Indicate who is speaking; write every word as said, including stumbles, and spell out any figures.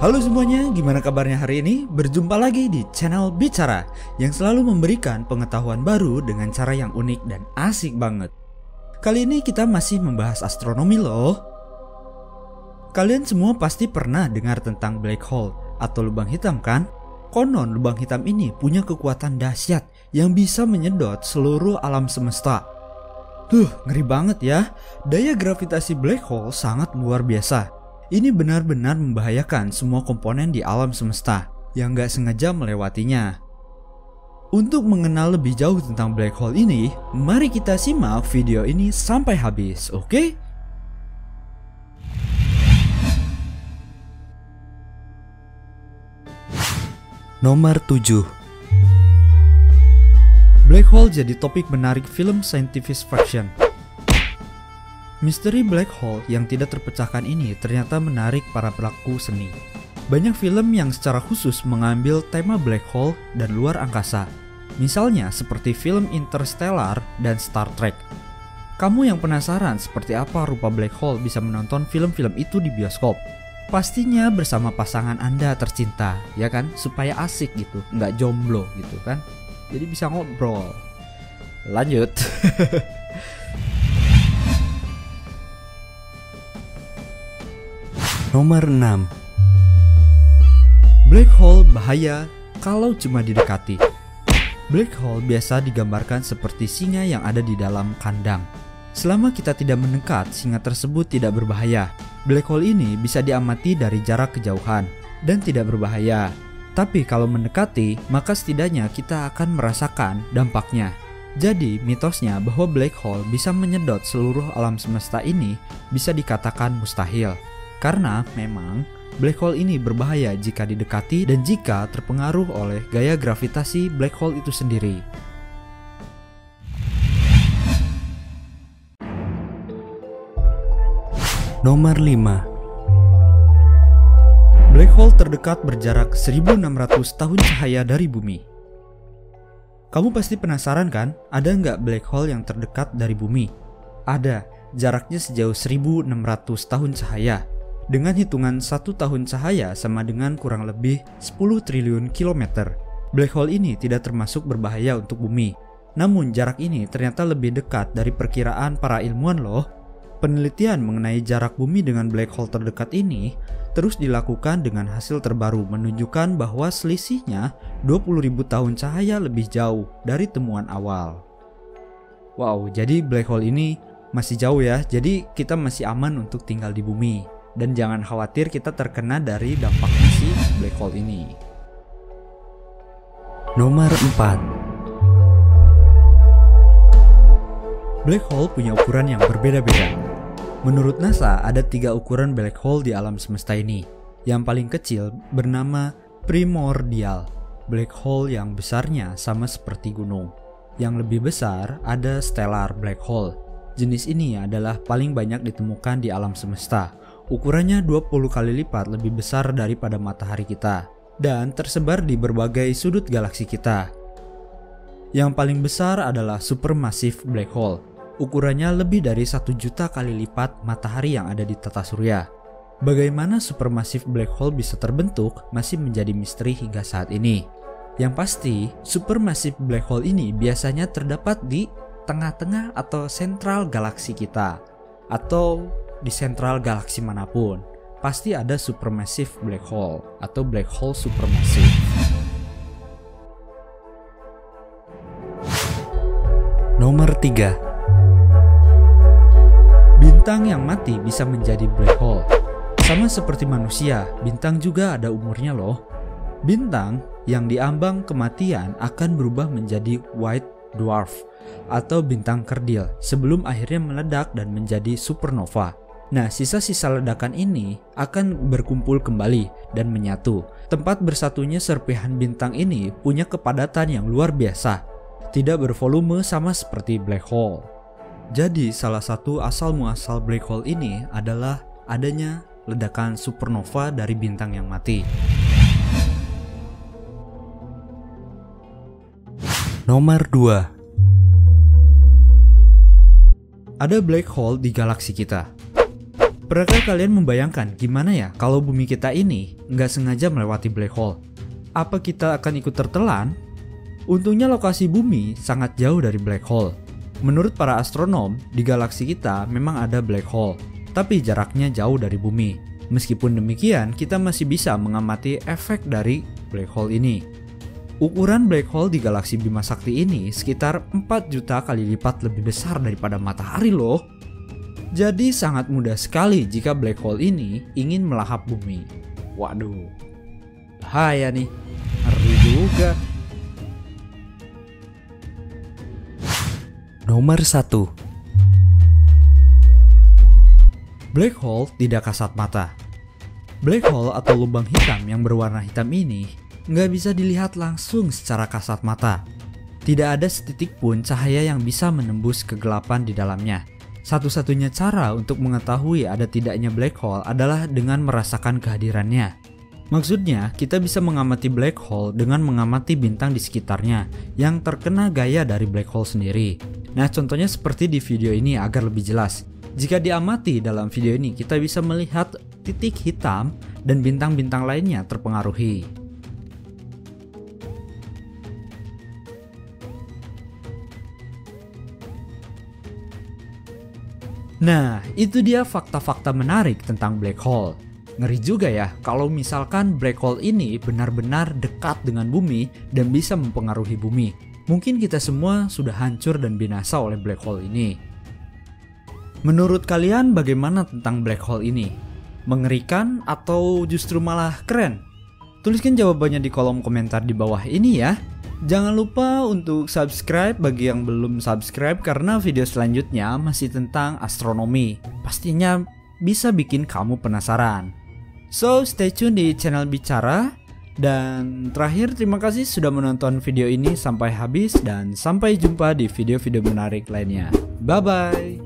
Speaker 1: Halo semuanya, gimana kabarnya hari ini? Berjumpa lagi di channel Bicara yang selalu memberikan pengetahuan baru dengan cara yang unik dan asik banget. Kali ini kita masih membahas astronomi loh. Kalian semua pasti pernah dengar tentang black hole atau lubang hitam kan? Konon lubang hitam ini punya kekuatan dahsyat yang bisa menyedot seluruh alam semesta. Tuh, ngeri banget ya. Daya gravitasi black hole sangat luar biasa. Ini benar-benar membahayakan semua komponen di alam semesta yang gak sengaja melewatinya. Untuk mengenal lebih jauh tentang black hole ini, mari kita simak video ini sampai habis, oke? Okay? Nomor tujuh. Black hole jadi topik menarik film science fiction. Misteri black hole yang tidak terpecahkan ini ternyata menarik para pelaku seni. Banyak film yang secara khusus mengambil tema black hole dan luar angkasa. Misalnya seperti film Interstellar dan Star Trek. Kamu yang penasaran seperti apa rupa black hole bisa menonton film-film itu di bioskop? Pastinya bersama pasangan Anda tercinta, ya kan? Supaya asik gitu, nggak jomblo gitu kan? Jadi bisa ngobrol. Lanjut. Nomor enam. Black hole bahaya kalau cuma didekati. Black hole biasa digambarkan seperti singa yang ada di dalam kandang. Selama kita tidak mendekat, singa tersebut tidak berbahaya. Black hole ini bisa diamati dari jarak kejauhan dan tidak berbahaya. Tapi kalau mendekati, maka setidaknya kita akan merasakan dampaknya. Jadi mitosnya bahwa black hole bisa menyedot seluruh alam semesta ini bisa dikatakan mustahil. Karena memang black hole ini berbahaya jika didekati dan jika terpengaruh oleh gaya gravitasi black hole itu sendiri. Nomor lima. Black hole terdekat berjarak seribu enam ratus tahun cahaya dari bumi. Kamu pasti penasaran kan, ada nggak black hole yang terdekat dari bumi? Ada, jaraknya sejauh seribu enam ratus tahun cahaya. Dengan hitungan satu tahun cahaya sama dengan kurang lebih sepuluh triliun kilometer. Black hole ini tidak termasuk berbahaya untuk bumi. Namun jarak ini ternyata lebih dekat dari perkiraan para ilmuwan loh. Penelitian mengenai jarak bumi dengan black hole terdekat ini terus dilakukan dengan hasil terbaru menunjukkan bahwa selisihnya dua puluh ribu tahun cahaya lebih jauh dari temuan awal. Wow, jadi black hole ini masih jauh ya, jadi kita masih aman untuk tinggal di bumi. Dan jangan khawatir kita terkena dari dampaknya si black hole ini. Nomor empat. Black hole punya ukuran yang berbeda-beda. Menurut NASA ada tiga ukuran black hole di alam semesta ini. Yang paling kecil bernama primordial, black hole yang besarnya sama seperti gunung. Yang lebih besar ada stellar black hole. Jenis ini adalah paling banyak ditemukan di alam semesta. Ukurannya dua puluh kali lipat lebih besar daripada matahari kita dan tersebar di berbagai sudut galaksi kita. Yang paling besar adalah supermassive black hole. Ukurannya lebih dari satu juta kali lipat matahari yang ada di tata surya. Bagaimana supermassive black hole bisa terbentuk masih menjadi misteri hingga saat ini. Yang pasti, supermassive black hole ini biasanya terdapat di tengah-tengah atau sentral galaksi kita atau di sentral galaksi manapun. Pasti ada supermassive black hole atau black hole supermassive. Nomor tiga. Bintang yang mati bisa menjadi black hole. Sama seperti manusia, bintang juga ada umurnya loh. Bintang yang diambang kematian akan berubah menjadi white dwarf atau bintang kerdil sebelum akhirnya meledak dan menjadi supernova. Nah, sisa-sisa ledakan ini akan berkumpul kembali dan menyatu. Tempat bersatunya serpihan bintang ini punya kepadatan yang luar biasa. Tidak bervolume sama seperti black hole. Jadi, salah satu asal-muasal black hole ini adalah adanya ledakan supernova dari bintang yang mati. Nomor dua. Ada black hole di galaksi kita. Pernahkah kalian membayangkan gimana ya kalau bumi kita ini nggak sengaja melewati black hole? Apa kita akan ikut tertelan? Untungnya lokasi bumi sangat jauh dari black hole. Menurut para astronom, di galaksi kita memang ada black hole, tapi jaraknya jauh dari bumi. Meskipun demikian, kita masih bisa mengamati efek dari black hole ini. Ukuran black hole di galaksi Bima Sakti ini sekitar empat juta kali lipat lebih besar daripada matahari loh. Jadi sangat mudah sekali jika black hole ini ingin melahap bumi. Waduh, bahaya nih, ngeri juga.
Speaker 2: Nomor satu.
Speaker 1: Black hole tidak kasat mata. Black hole atau lubang hitam yang berwarna hitam ini nggak bisa dilihat langsung secara kasat mata. Tidak ada setitik pun cahaya yang bisa menembus kegelapan di dalamnya. Satu-satunya cara untuk mengetahui ada tidaknya black hole adalah dengan merasakan kehadirannya. Maksudnya, kita bisa mengamati black hole dengan mengamati bintang di sekitarnya yang terkena gaya dari black hole sendiri. Nah, contohnya seperti di video ini agar lebih jelas. Jika diamati dalam video ini, kita bisa melihat titik hitam dan bintang-bintang lainnya terpengaruhi. Nah, itu dia fakta-fakta menarik tentang black hole. Ngeri juga ya kalau misalkan black hole ini benar-benar dekat dengan bumi dan bisa mempengaruhi bumi. Mungkin kita semua sudah hancur dan binasa oleh black hole ini. Menurut kalian bagaimana tentang black hole ini? Mengerikan atau justru malah keren? Tuliskan jawabannya di kolom komentar di bawah ini ya. Jangan lupa untuk subscribe bagi yang belum subscribe karena video selanjutnya masih tentang astronomi. Pastinya bisa bikin kamu penasaran. So, stay tune di channel Bicara. Dan terakhir, terima kasih sudah menonton video ini sampai habis dan sampai jumpa di video-video menarik lainnya. Bye-bye.